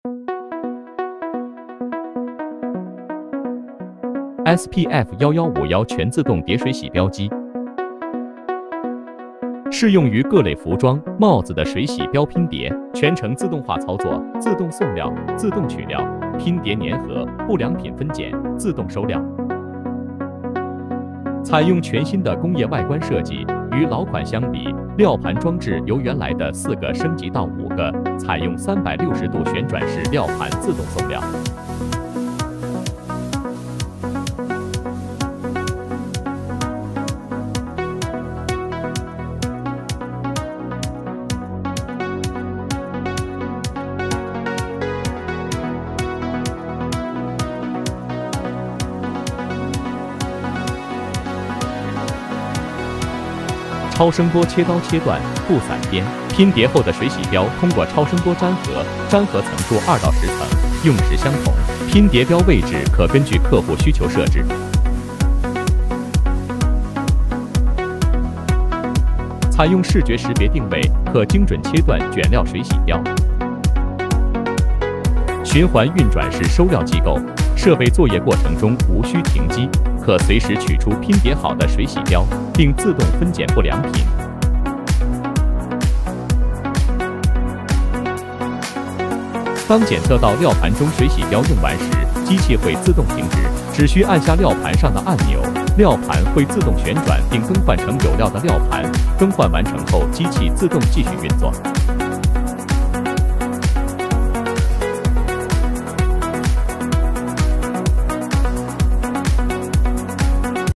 SP-F1151全自动叠水洗标机，适用于各类服装、帽子的水洗标拼叠，全程自动化操作，自动送料、自动取料、拼叠粘合、不良品分拣、自动收料。采用全新的工业外观设计，与老款相比，料盘装置由原来的4个升级到5个，采用360度旋转式料盘自动送料。超声波切刀切断不散边，拼叠后的水洗标通过超声波粘合，粘合层数2到10层，用时相同。拼叠标位置可根据客户需求设置。采用视觉识别定位，可精准切断卷料水洗标。循环运转式收料机构，设备作业过程中无需停机，可随时取出拼叠好的水洗标，并自动分拣不良品。当检测到料盘中水洗标用完时，机器会自动停止，只需按下料盘上的按钮，料盘会自动旋转并更换成有料的料盘。更换完成后，机器自动继续运作。